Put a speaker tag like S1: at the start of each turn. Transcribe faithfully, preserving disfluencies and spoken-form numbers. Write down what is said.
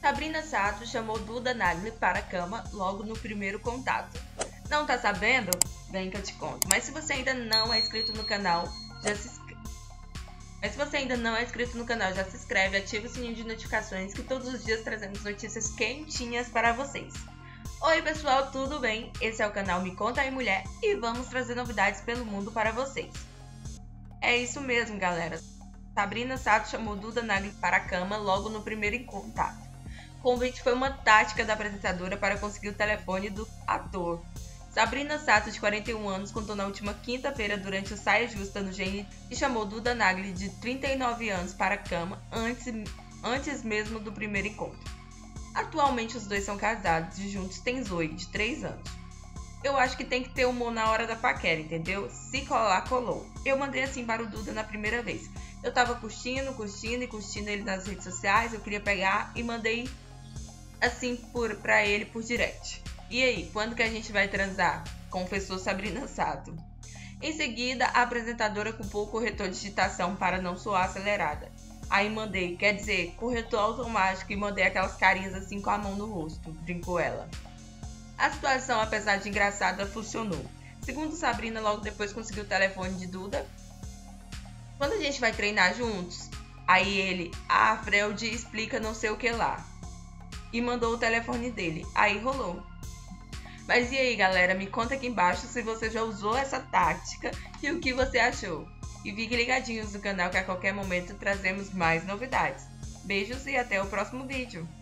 S1: Sabrina Sato chamou Duda Nagli para a cama logo no primeiro contato. Não tá sabendo? Vem que eu te conto. Mas se você ainda não é inscrito no canal, já se inscreve. Mas se você ainda não é inscrito no canal, já se inscreve, ativa o sininho de notificações que todos os dias trazemos notícias quentinhas para vocês. Oi pessoal, tudo bem? Esse é o canal Me Conta Aí Mulher e vamos trazer novidades pelo mundo para vocês. É isso mesmo, galera. Sabrina Sato chamou Duda Nagli para a cama logo no primeiro contato. O convite foi uma tática da apresentadora para conseguir o telefone do ator. Sabrina Sato, de quarenta e um anos, contou na última quinta-feira durante o Saia Justa no G N e chamou Duda Nagli, de trinta e nove anos, para a cama antes, antes mesmo do primeiro encontro. Atualmente os dois são casados e juntos têm Zoe, de três anos. Eu acho que tem que ter humor na hora da paquera, entendeu? Se colar, colou. Eu mandei assim para o Duda na primeira vez. Eu tava curtindo, curtindo e curtindo ele nas redes sociais, eu queria pegar e mandei assim por, pra ele por direct. E aí, quando que a gente vai transar? Confessou Sabrina Sato. Em seguida, a apresentadora culpou o corretor de digitação para não soar acelerada. Aí mandei, quer dizer, corretor automático, e mandei aquelas carinhas assim com a mão no rosto, brincou ela. A situação, apesar de engraçada, funcionou. Segundo Sabrina, logo depois conseguiu o telefone de Duda. Quando a gente vai treinar juntos? Aí ele, ah, Freude explica não sei o que lá. E mandou o telefone dele. Aí rolou. Mas e aí, galera? Me conta aqui embaixo se você já usou essa tática e o que você achou. E fiquem ligadinhos no canal que a qualquer momento trazemos mais novidades. Beijos e até o próximo vídeo.